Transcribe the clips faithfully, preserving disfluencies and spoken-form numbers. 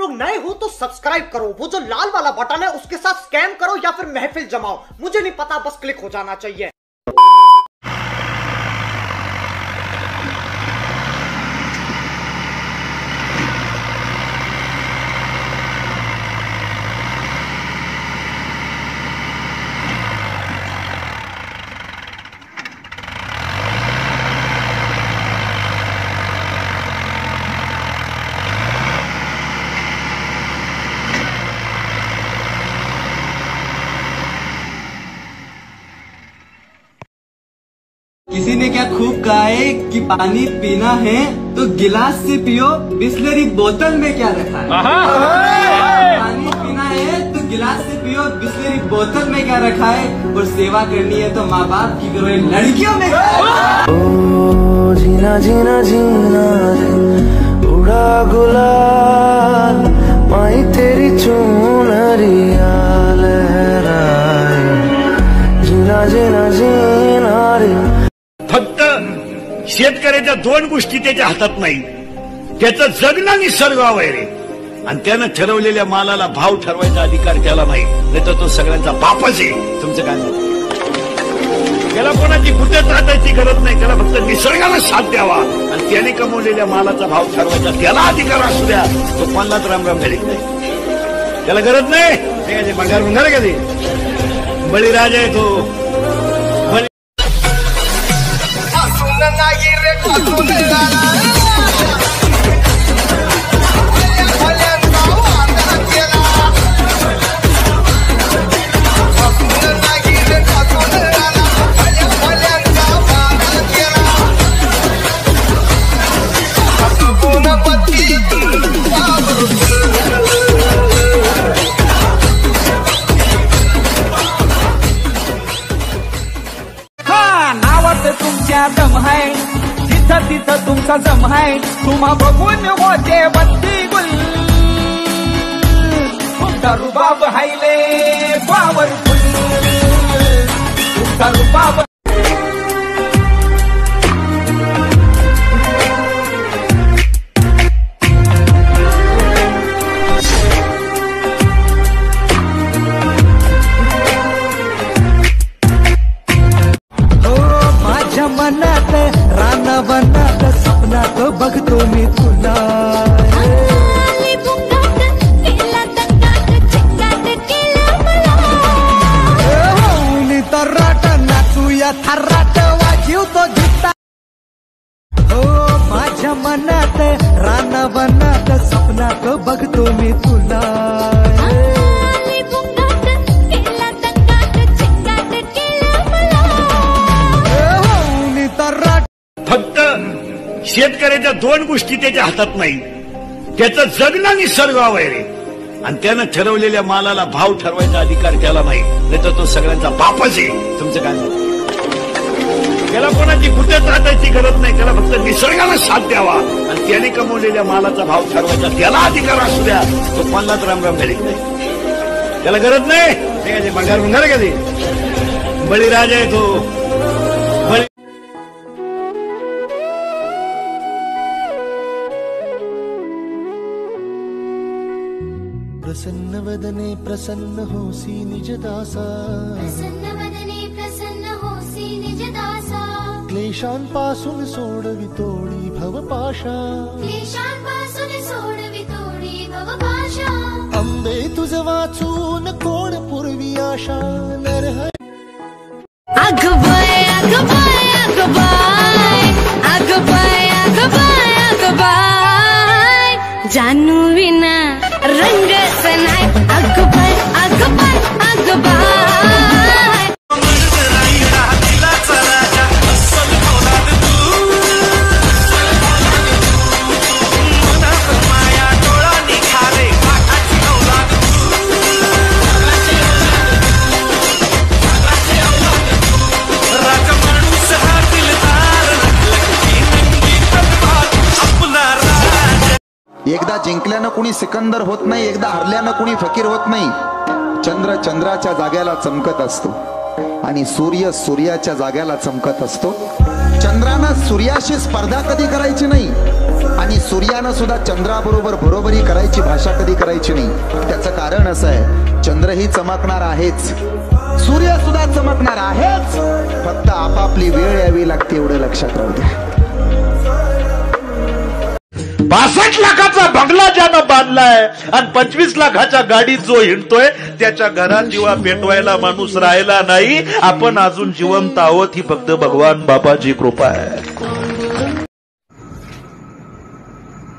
लोग नए हो तो सब्सक्राइब करो, वो जो लाल वाला बटन है उसके साथ स्कैम करो या फिर महफिल जमाओ, मुझे नहीं पता, बस क्लिक हो जाना चाहिए। किसी ने क्या खूब कहा है कि पानी पीना है तो गिलास से पियो, बिस्लरी बोतल में क्या रखा है। पानी पीना है तो गिलास से पियो, बिस्लरी बोतल में क्या रखा है। और सेवा करनी है तो माँ बाप की करो, लड़कियों में क्या है। ओ जीना जीना जीना रे उड़ा गुलाल, माई तेरी चुनरिया लहराए, जीना जीना जीना रे। फक्त शेतकऱ्याच्या दोन गोष्टी त्याच्या हातात नाही, त्याचं जगणं निसर्गावर आहे रे, आणि त्यानं ठरवलेल्या मालाला भाव ठरवायचा अधिकार त्याला नाही, नाही तर तो सगळ्यांचा बापच आहे। तुमचं काय मत? त्याला कोणाची कुठे राहण्याची गरज नाही, त्याला फक्त निसर्गाला साथ द्यावा आणि त्याने कमवलेल्या मालाचा भाव ठरवायचा त्याला अधिकार असू द्या, तो कोणालाच रामराम घालीत नाही, त्याला गरज नाही। माघार म्हणणार का ते बळीराजा आहे तो। तुमच्या दम है, जिथं तिथं तुमचा जम है, तुम्हा बघून होते बत्ती गुल, तुमचा रुबाब हायले पॉवरफुल, तुमचा रुबाब। मनात राना बनात सपनात बघतो मी तुला, तर्राट नाचूया थर्राट वाजीव तो जिता। हो माझ्या मनात राना बनात सपनात बघतो मी तुला, फक्त शेतकऱ्याच्या दोन गोष्टी त्याच्या हातात नाही, त्याचं जगणं निसर्गावर आहे रे, आणि त्यानं ठरवलेल्या मालाला भाव ठरवायचा अधिकार त्याला नाही, नाही तर तो सगळ्यांचा बापच आहे। तुमचं काय मत? त्याला कोणाची कुठे राहण्याची गरज नाही, त्याला फक्त निसर्गाला साथ द्यावा आणि त्याने कमवलेल्या मालाचा भाव ठरवायचा त्याला अधिकार असू द्या, तो कोणालाच रामराम घालीत नाही, त्याला गरज नाही। माघार म्हणणार का ते बळीराजा आहे तो। प्रसन्न वदने प्रसन्न होसी निज दासा, प्रसन्न वदने प्रसन्न होसी निज दासा, क्लेशांपासून सोडवितोडी भवपाशा, क्लेशांपासून सोडवितोडी भवपाशा, अंबे तुझ वाचून कोण पूर्वी आशा नरहरी। अगबाय अगबाय अगबाय अगबाय अगबाय अगबाय, जानू विना रंग सनाय, अगबाय अगबाय अगबाय। एकदा जिंकल्यानं कुणी सिकंदर होत नाही, एकदा हरल्यानं कुणी फकीर होत नाही। चंद्र चंद्राच्या जाग्याला चमकत असतो आणि सूर्य सूर्याच्या जाग्याला चमकत असतो। चंद्रानं सूर्याशी स्पर्धा कधी करायची नाही आणि सूर्यानं सुद्धा चंद्राबरोबर बरोबरी करायची भाषा कधी करायची नाही. त्याचं कारण असं आहे, चंद्रही चमकणार आहेच, सूर्य सुद्धा चमकणार आहेच, फक्त आपापली वेळ यावी लागते, एवढं लक्षात राहू द्या. बासष्ट लाखाचा बंगला ज्यानं बांधलाय आणि पंचवीस लाखाच्या गाडीत जो हिंडतोय त्याच्या घरात दिवा पेटवायला माणूस राहिला नाही. आपण अजून जिवंत आहोत, ही फक्त भगवान बाबाची कृपा आहे.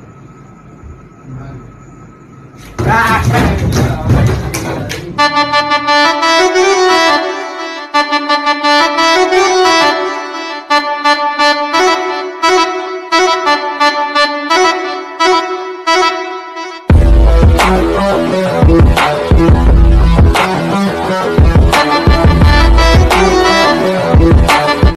Ah!